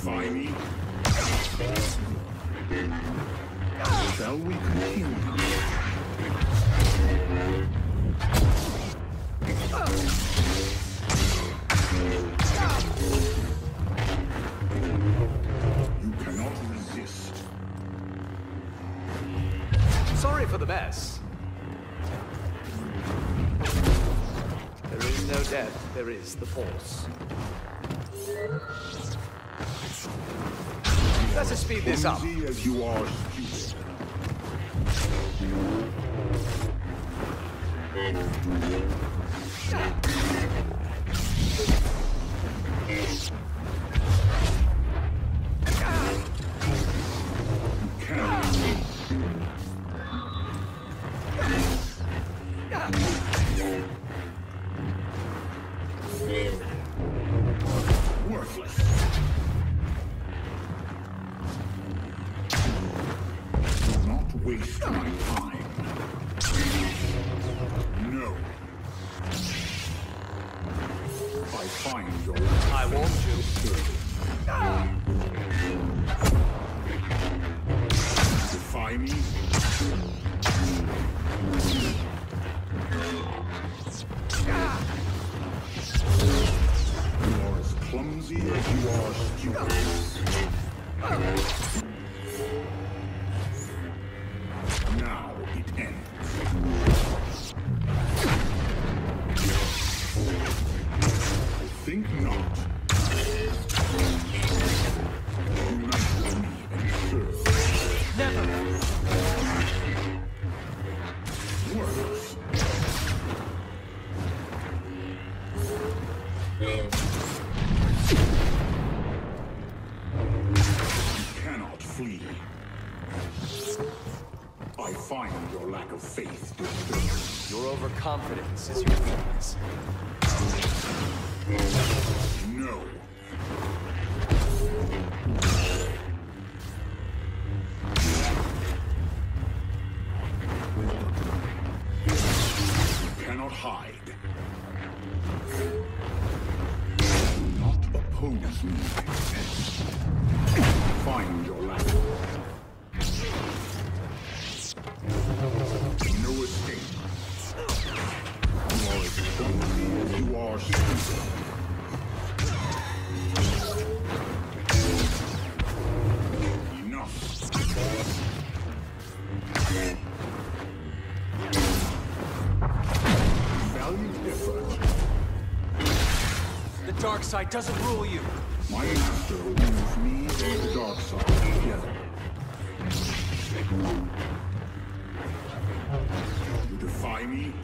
defy me? Shall we continue? You cannot resist. Sorry for the mess. There is no death, there is the force. Let's speed this up. Easy as you are stupid. Worthless. Do not waste my time. No. I find your... I warned you. Defy me? You are as clumsy as you are stupid. Now it ends. I think not. Unite with me and serve. Never! Worthless. You cannot flee. I find your lack of faith disturbing. Your overconfidence is your weakness. No. You cannot hide. Do not oppose me. Find your lack. No escape. You are as clumsy as you are stupid. Enough. Valiant effort. The dark side doesn't rule you. My master rules me and the dark side together. You defy me?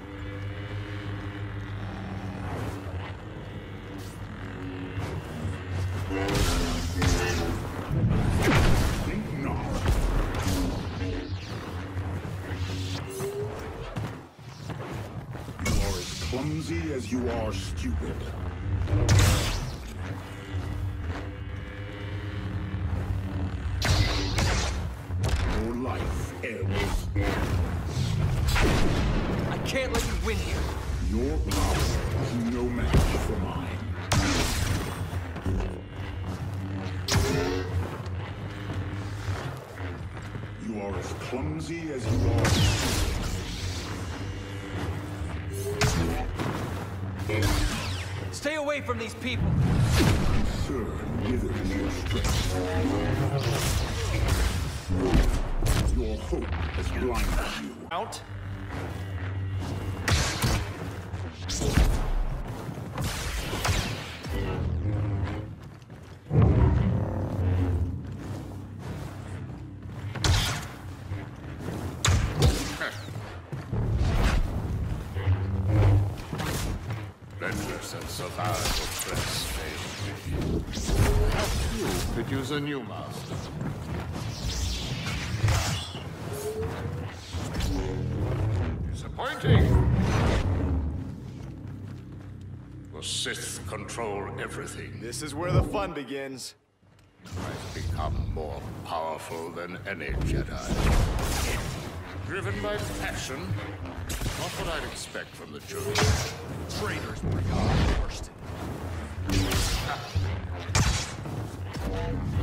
Think not. You are as clumsy as you are stupid. Your life ebbs. I can't let you win here. Your power is no match for mine. You are as clumsy as you are. Stay away from these people. Concern withers your strength. Your hope has blinded you. Out. Relentless and survival press failed me. Perhaps you could use a new master. Disappointing. The Sith control everything. This is where the fun begins. I've become more powerful than any Jedi. Driven by passion, not what I'd expect from the Jedi. Traitors were your worst.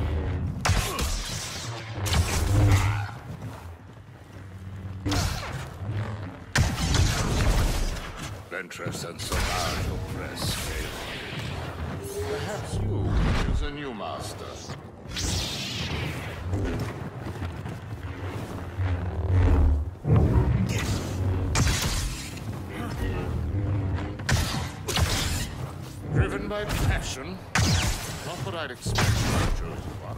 interest and so large oppress failed. Perhaps you is a new master. Driven by passion, not what I'd expect from a chosen one.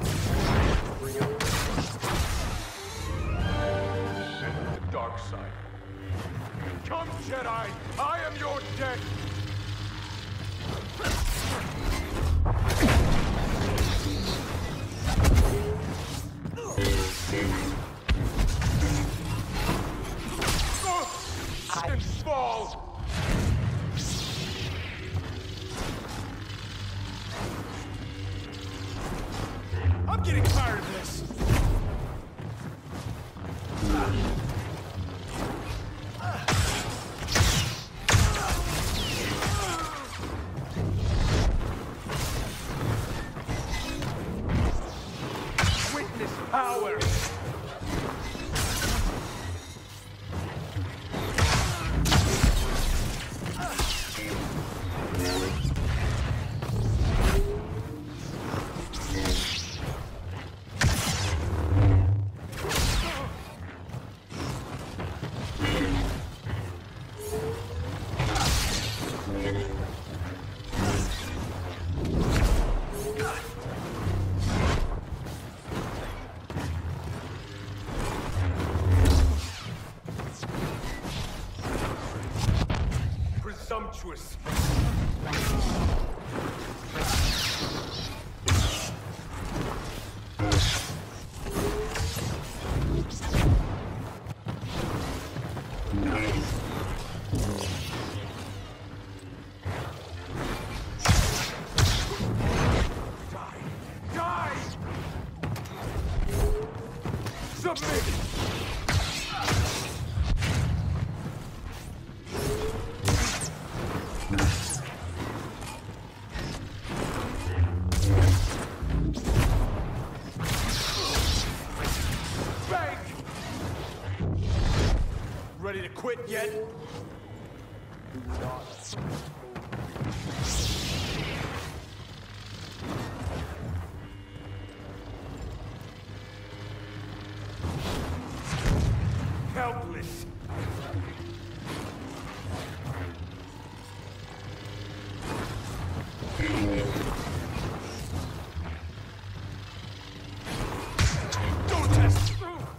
Descend to the dark side. Come, Jedi! I am your death! And fall! I'm getting tired of this! Witness power! Presumptuous. Die! Submit! Bank! Ready to quit yet? Helpless. Don't test.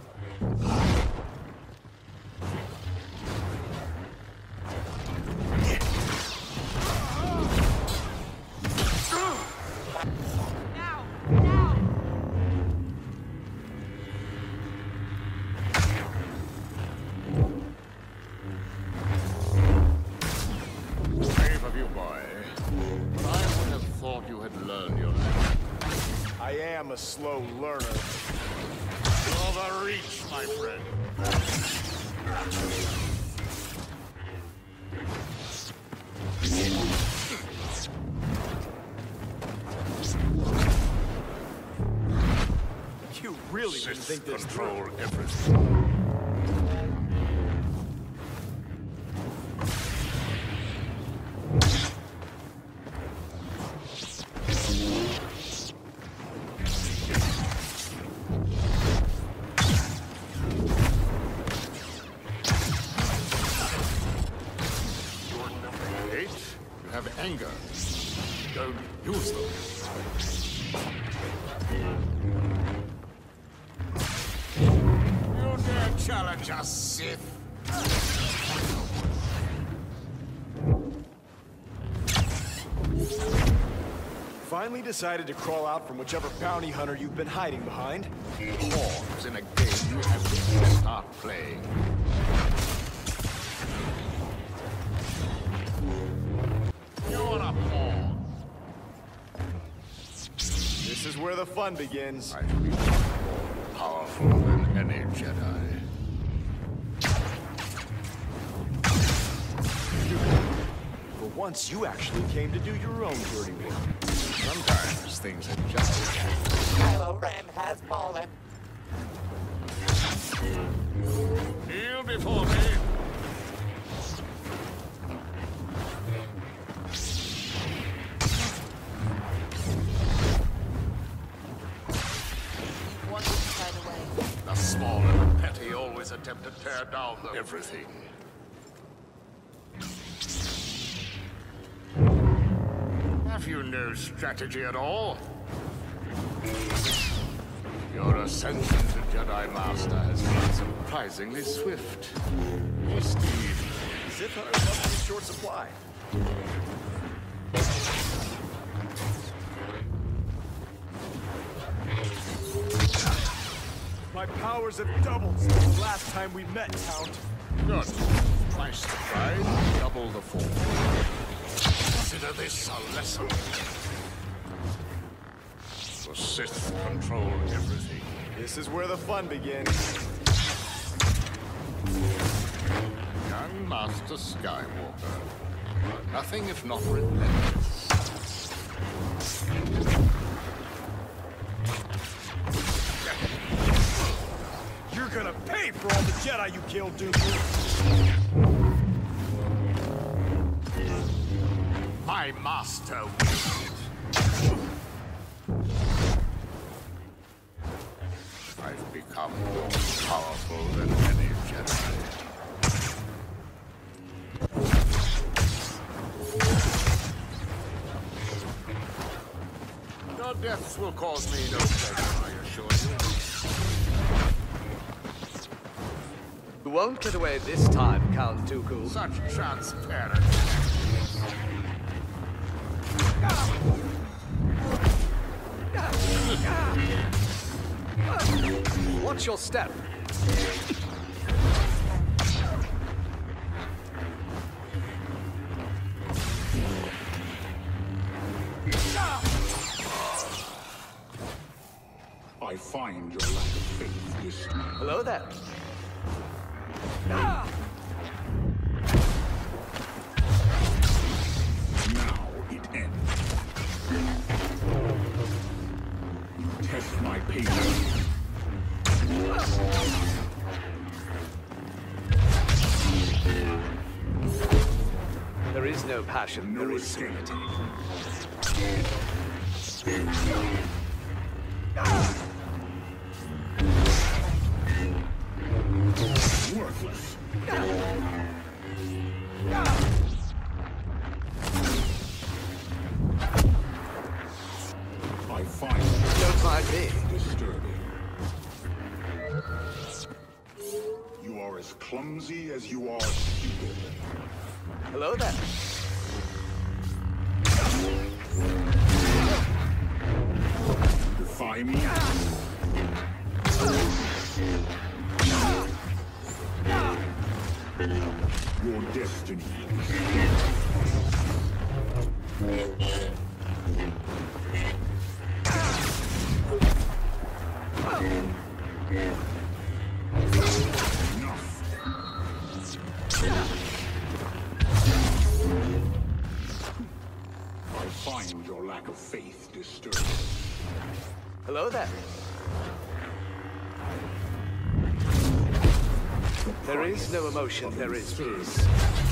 Now! Now! Brave of you, boy. But I would have thought you had learned your lesson. I am a slow learner. You overreach, my friend. You really didn't think this Control through. everything. Hate, you have anger. Don't use them. You dare challenge us, Sith? Finally decided to crawl out from whichever bounty hunter you've been hiding behind. Pawns in a game you have to start playing. You're a pawn. This is where the fun begins. I shall be more powerful than any Jedi. For once, you actually came to do your own dirty work. Sometimes things are just Kylo Ren has fallen. kneel before me. attempt to tear down everything. Have you no strategy at all? Your ascension to Jedi Master has been surprisingly swift. Hey, Steve. Sith hunters must be in short supply. My powers have doubled since the last time we met, Count. Good. Twice the prize, double the fall. Consider this a lesson. The Sith control everything. This is where the fun begins. Young Master Skywalker. Nothing if not relentless. You're gonna pay for all the Jedi you killed, Dooku. My master will. I've become more powerful than any Jedi. Your deaths will cause me no pleasure, I assure you. You won't get away this time, Count Dooku. Such transparent. Watch your step. I find your lack of faith disturbing. Hello there. Now it ends. You test my patience. There is no passion, No there is escape. Worthless. I find Don't mind me. disturbing. You are as clumsy as you are stupid. Hello there. Defy me? Your destiny. Enough. I find your lack of faith disturbing. Hello there. There is no emotion, there is peace.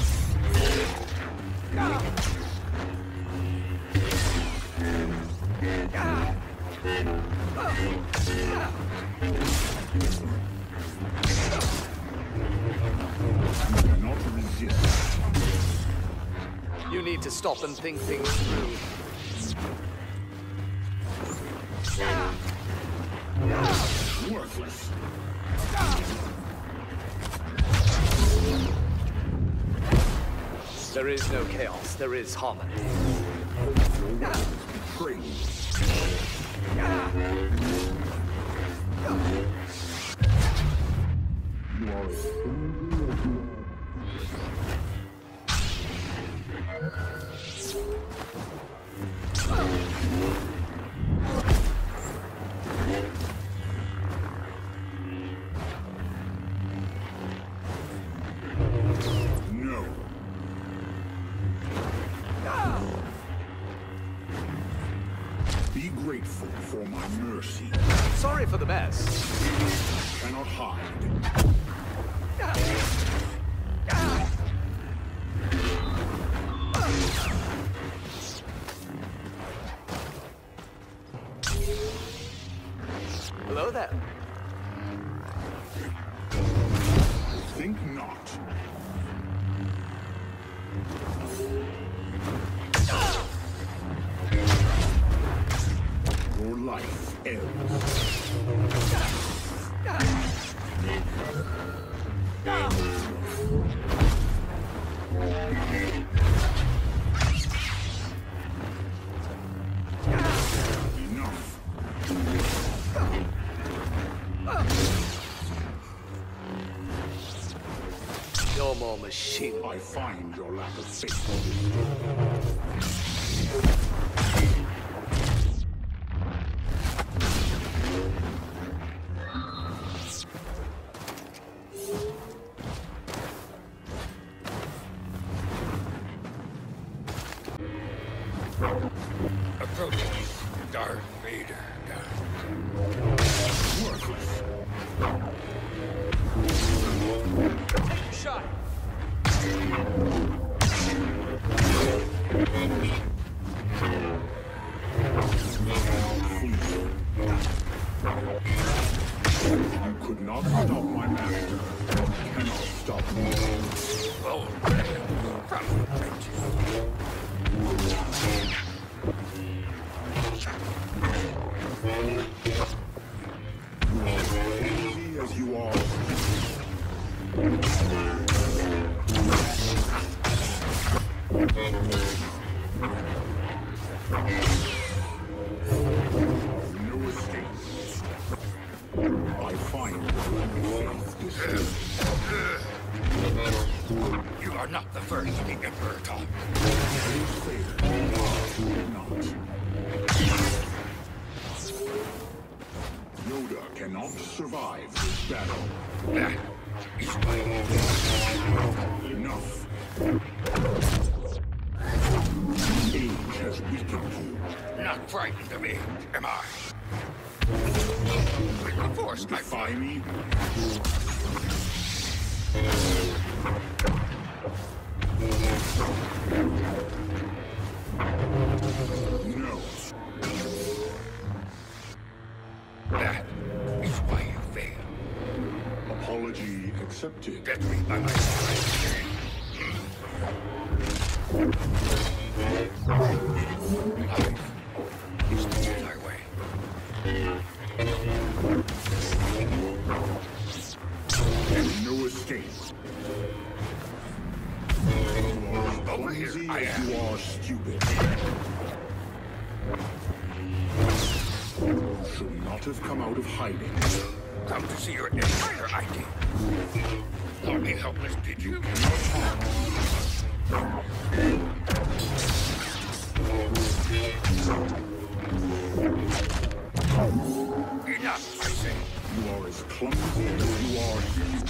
You cannot resist. You need to stop and think things through. Worthless. There is no chaos, there is harmony. Betrayed. You are a No. Be grateful for my mercy. Sorry for the mess. Cannot hide. Hello there. think not. Your life ends. Enough. No more machine. I find your lack of faith. Approaching Darth Vader. Worthless. Take your shot. You could not stop my master. You cannot stop me. Oh, from the bridge. You are as easy as you are. No escape. I find your lack of faith disturbing. You are not the first the Emperor taught. Yoda cannot survive this battle. That is why Enough. Age has weakened you. not frightened of me, am I? With the Force, my Defy friend. me? No. That is why you fail. Apology accepted. Get me by my side. Life is the Jedi way. And no escape. You are as Over here, clumsy I as am. you are stupid. You should not have come out of hiding. Come to see your entire ID. Thought me helpless, did you? Enough, I say. You are as clumsy as you are stupid.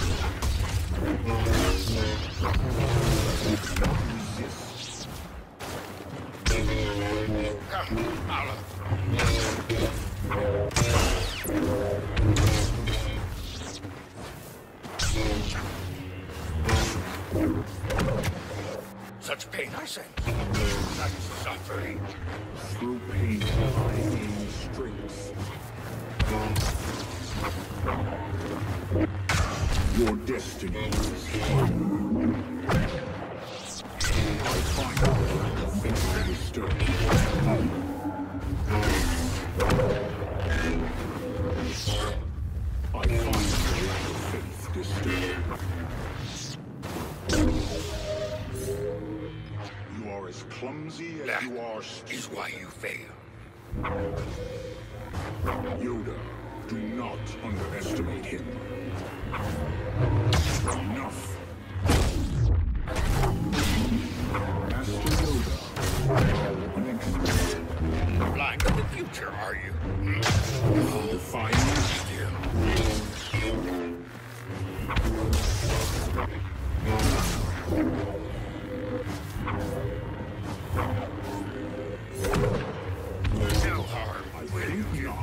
Resist. Come, Olive. Such pain, I say. Such suffering. Through pain, I gain strength. Your destiny is final. I find your lack of faith disturbing. I find your lack of faith disturbing. You are as clumsy as That you are is stupid. why you fail. Yoda, do not underestimate him. Enough. Master Yoda, unexpected. Blind to the future, are you? Defy me? No harm, I will you? think not.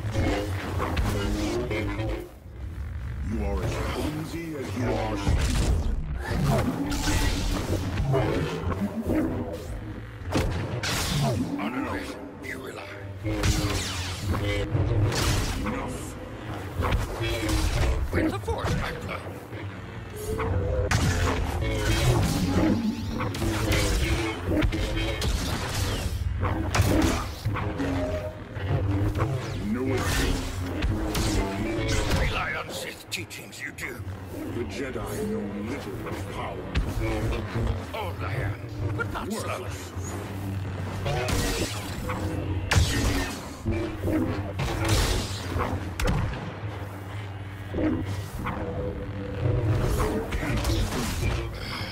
You are as clumsy as you are stupid. On an oath, you rely. Enough. With the Force, my blood. No escape. Rely on Sith teachings, you do. The Jedi know little of power. Old I am, but not slow. Worthless. You cannot win.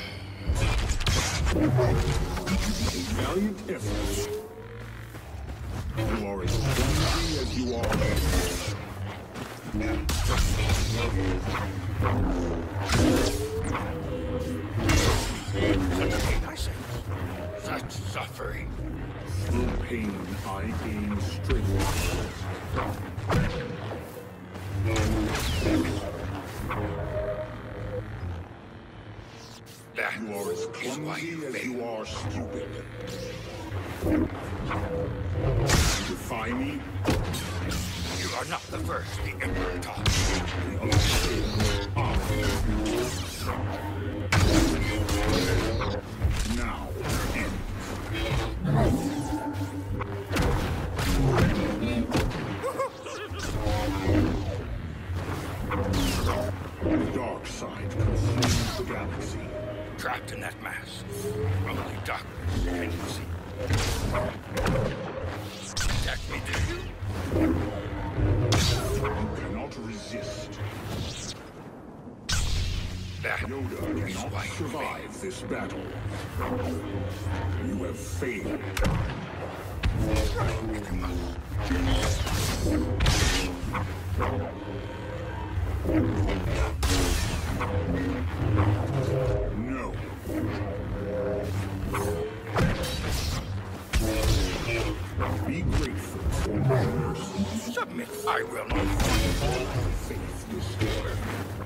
A valiant effort. You are as clumsy as you are. I say, such suffering. Through pain, I gain strength. That You are as is why clumsy you as fail. you are stupid. Defy me? You are not the first the Emperor taught. The unstable now end. The dark side consumes the galaxy. Trapped in that mass. Only darkness can you see. Attack me, do you? You cannot resist. That Yoda is cannot why you fail. survive this battle. You have failed. If you must. No. Be grateful for my mercy. Submit, I will not. Faith destroyed.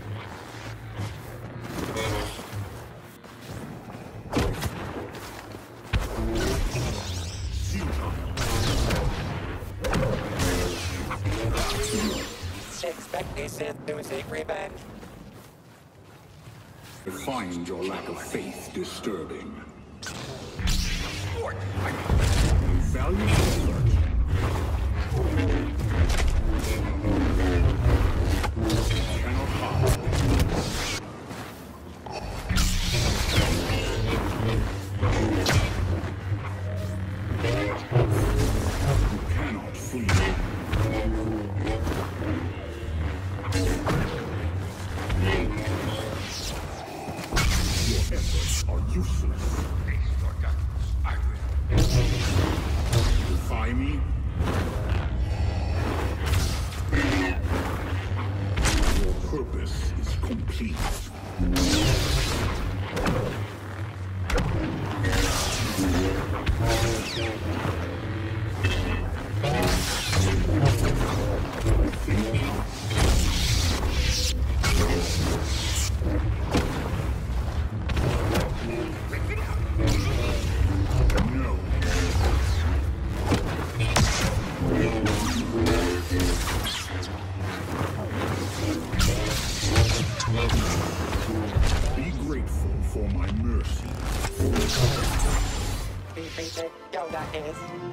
Expect a Sith to seek revenge. I find your lack of faith disturbing. Lord, Valiant effort. Cannot hide. You cannot flee. Your efforts are useless. face your darkness. I will. Defy me? Your purpose is complete. No. Be grateful for my mercy. Be treated, Yoda is.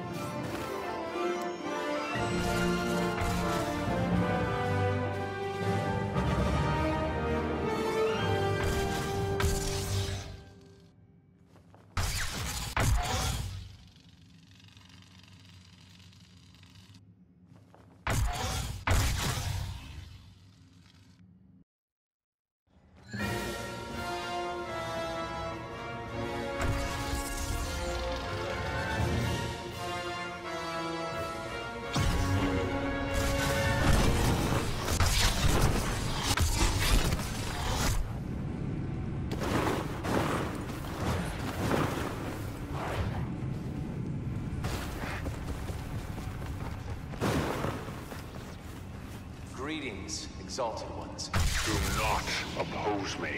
Greetings, exalted ones. Do not oppose me.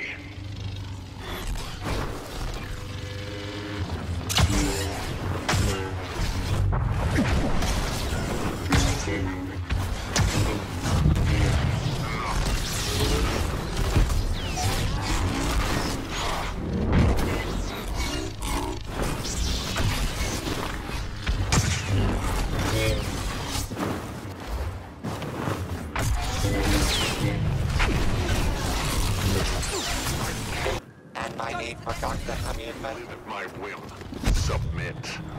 need for Dr. Amusemnt? At my whim. Submit.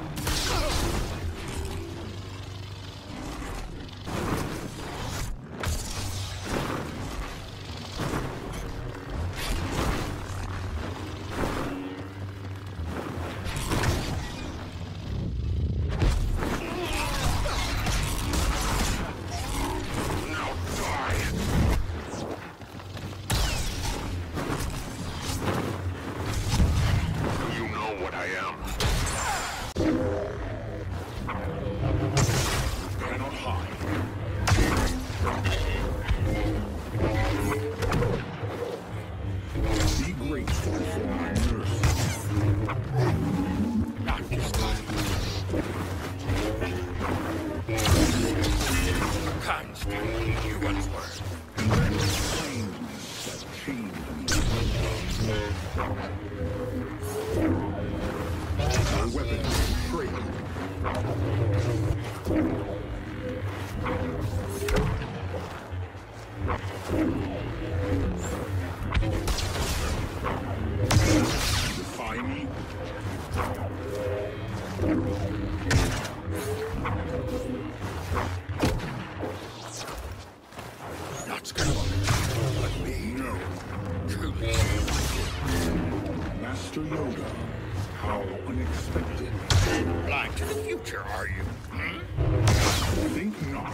Master Yoda, how unexpected. Blind to the future, are you? Think not.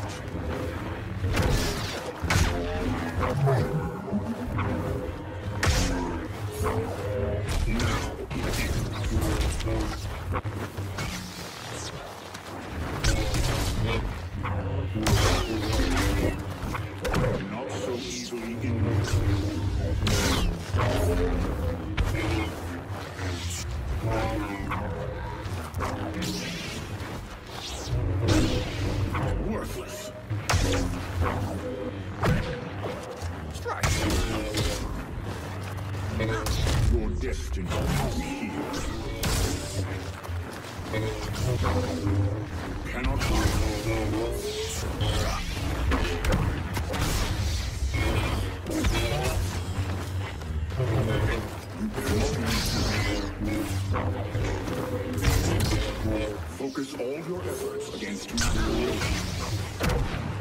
Not so easily ignorant. Worthless. Strike. Your destiny is here. Cannot Focus all your efforts against Master Yoda.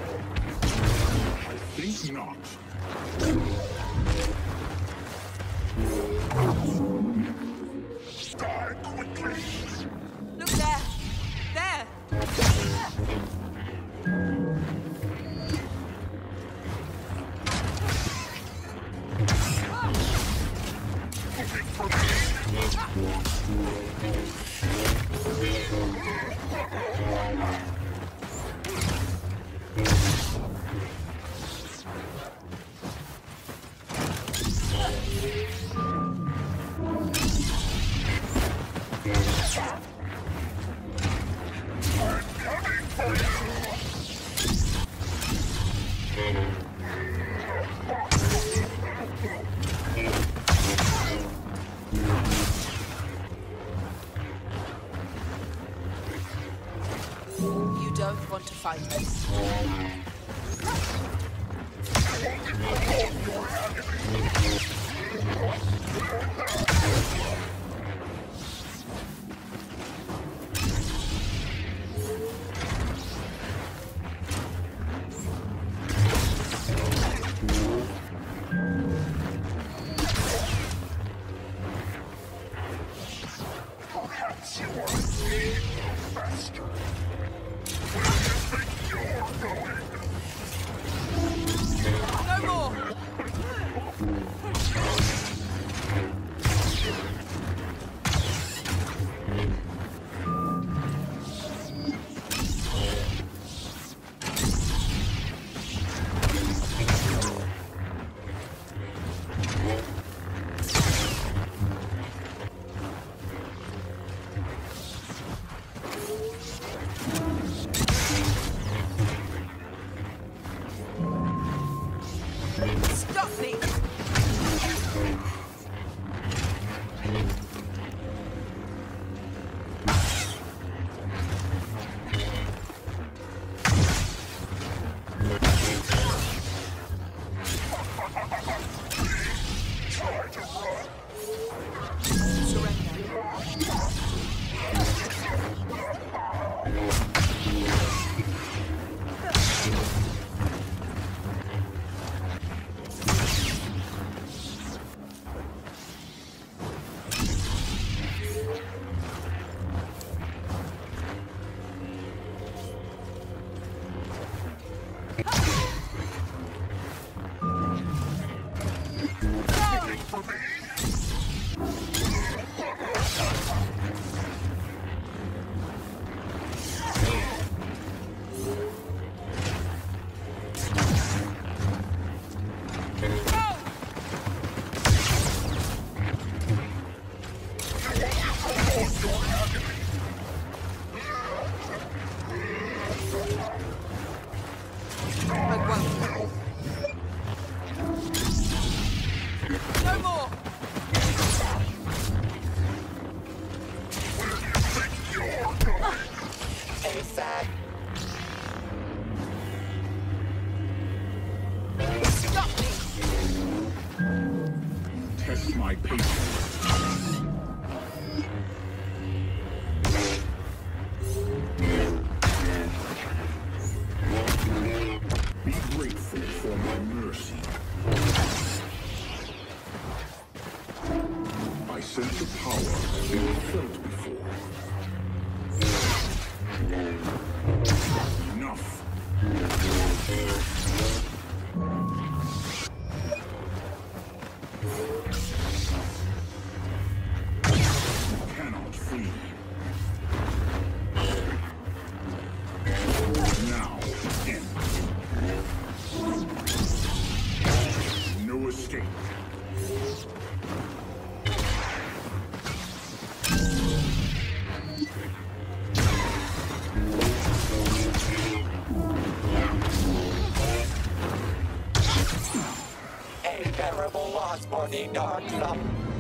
I think not. Die quickly! Look there! There! You don't want to fight us. Perhaps you are indeed faster. Where do you think you're going? No more! Stop me! Try to run. I won't. No more. ASAP. Stop me. Test my patience. Be grateful for my mercy. I sense a power never felt before. Enough. You cannot flee. Now, end. No escape. A terrible loss for the Dark Sub.